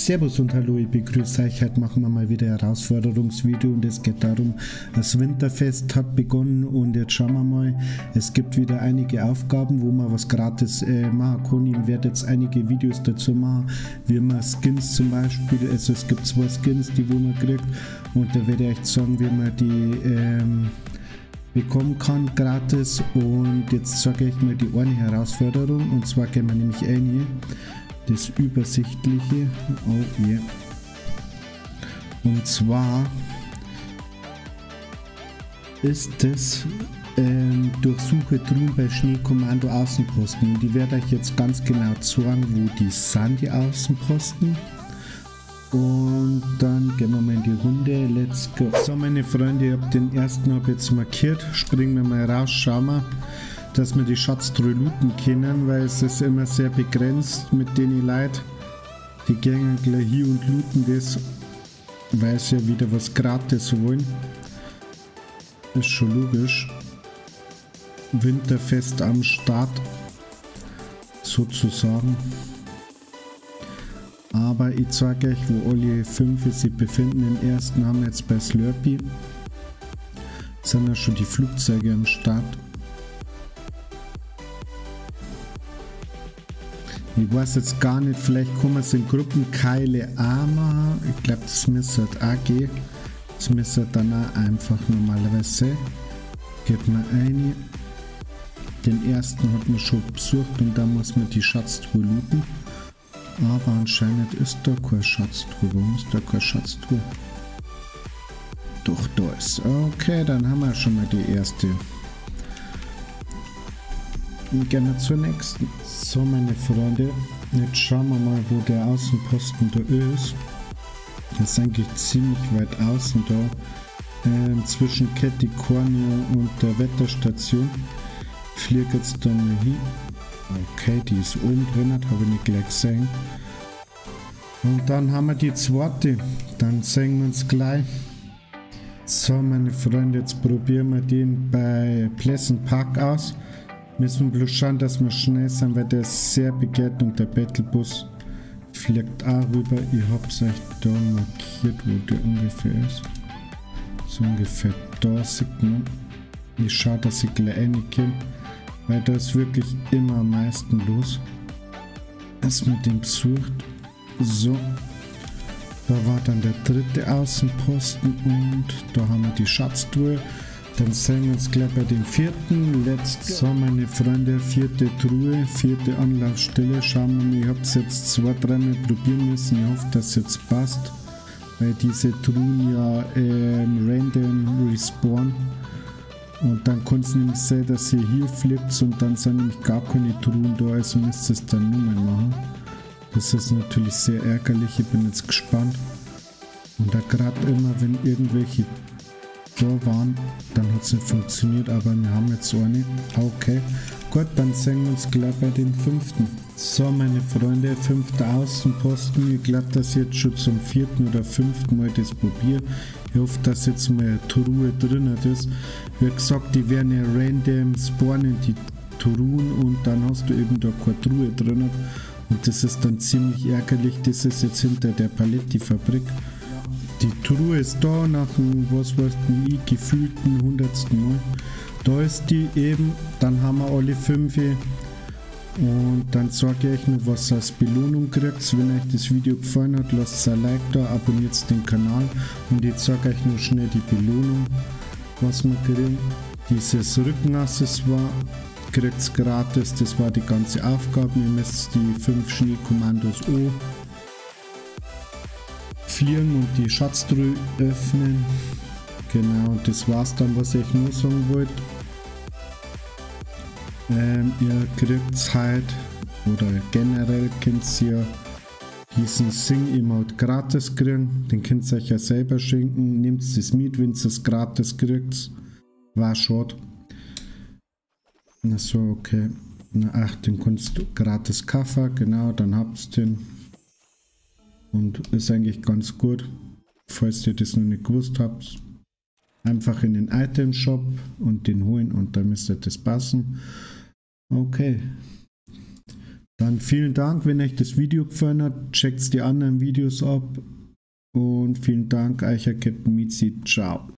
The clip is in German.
Servus und hallo, ich begrüße euch. Heute machen wir mal wieder ein Herausforderungsvideo und es geht darum, das Winterfest hat begonnen und jetzt schauen wir mal, es gibt wieder einige Aufgaben, wo man was gratis machen kann. Ich werde jetzt einige Videos dazu machen, wie man Skins zum Beispiel, also es gibt 2 Skins, die wo man kriegt und da werde ich euch sagen, wie man die bekommen kann gratis. Und jetzt sage ich mal die eine Herausforderung, und zwar gehen wir nämlich ein, das Übersichtliche, oh yeah. Und zwar ist das durchsuche Truhen bei Schneekommando Außenposten. Und ich werde euch jetzt ganz genau sagen, wo die sind, die Außenposten. Und dann gehen wir mal in die Runde. Let's go. So, meine Freunde, ich habe den ersten jetzt markiert. Springen wir mal raus, schauen wir, dass wir die Schatztruhe looten können, weil es ist immer sehr begrenzt mit den Leuten. Die gehen gleich hier und looten das, weil sie ja wieder was gratis wollen. Ist schon logisch. Winterfest am Start, sozusagen. Aber ich zeige euch, wo alle 5 sich befinden. Den ersten haben wir jetzt bei Slurpee. Sind ja schon die Flugzeuge am Start. Ich weiß jetzt gar nicht, vielleicht kann man es in Gruppenkeile auch machen. Ich glaube, das müsste auch gehen. Das müsste dann auch einfach normalerweise. Geht man ein. Den ersten hat man schon besucht und da muss man die Schatztruhe looten. Aber anscheinend ist da keine Schatztruhe. Warum ist da keine Schatztruhe? Doch, da ist. Okay, dann haben wir schon mal die erste. Und gerne zur nächsten. So, meine Freunde, jetzt schauen wir mal, wo der Außenposten da ist. Das ist eigentlich ziemlich weit außen da. Zwischen Caticornia und der Wetterstation. Ich fliege jetzt da mal hin. Okay, die ist oben drin, habe ich nicht gleich gesehen. Und dann haben wir die zweite. Dann sehen wir uns gleich. So, meine Freunde, jetzt probieren wir den bei Pleasant Park aus. Müssen bloß schauen, dass wir schnell sind, weil der ist sehr begehrt und der Battlebus fliegt auch rüber. Ich habe es euch da markiert, wo der ungefähr ist. So ungefähr da sieht man. Ich schaue, dass ich gleich reinkomme, weil da ist wirklich immer am meisten los. Dass man den besucht. So. Da war dann der dritte Außenposten und da haben wir die Schatztruhe. Dann sehen wir uns gleich bei dem vierten. So, meine Freunde, 4. Truhe, 4. Anlaufstelle. Schauen wir mal, ich habe es jetzt 2-3 Mal probieren müssen. Ich hoffe, dass es jetzt passt. Weil diese Truhen ja random respawnen. Und dann kann es nämlich sein, dass ihr hier fliegt und dann sind nämlich gar keine Truhen da. Also müsst ihr es dann nur mal machen. Das ist natürlich sehr ärgerlich. Ich bin jetzt gespannt. Und da gerade immer, wenn irgendwelche da waren, dann hat es nicht funktioniert, aber wir haben jetzt eine. Okay, gut, dann sehen wir uns gleich bei den 5. So, meine Freunde, 5. Außenposten. Ich glaube, dass ich jetzt schon zum 4. oder 5. Mal das probiere. Ich hoffe, dass jetzt mal eine Truhe drin ist. Wie gesagt, die werden ja random spawnen, die Truhen, und dann hast du eben da keine Truhe drin. Und das ist dann ziemlich ärgerlich. Das ist jetzt hinter der Paletti-Fabrik. Die Truhe ist da nach dem, was weiß ich, gefühlten 100. Mal. Da ist die eben, dann haben wir alle 5. Und dann sage ich euch noch, was ihr als Belohnung kriegt. Wenn euch das Video gefallen hat, lasst ein Like da, abonniert den Kanal. Und ich sage euch noch schnell die Belohnung, was wir kriegen. Dieses Rückenaccessoire kriegt es gratis, das war die ganze Aufgabe. Ihr müsst die 5 Schneekommandos fliegen und die Schatztruhe öffnen. Genau, und das war's dann, was ich nur sagen wollte. Ihr kriegt halt, oder generell könnt ihr diesen Sing-Emote gratis kriegen. Den könnt ihr euch ja selber schenken. Nehmt es mit, wenn ihr es gratis kriegt. War schade. Na so, okay. Na, ach, den kannst du gratis kaufen. Genau, dann habt ihr den. Und ist eigentlich ganz gut, falls ihr das noch nicht gewusst habt. Einfach in den Item Shop und den holen und dann müsste das passen. Okay. Dann vielen Dank, wenn euch das Video gefallen hat. Checkt die anderen Videos ab. Und vielen Dank, euer Captain Mizi. Ciao.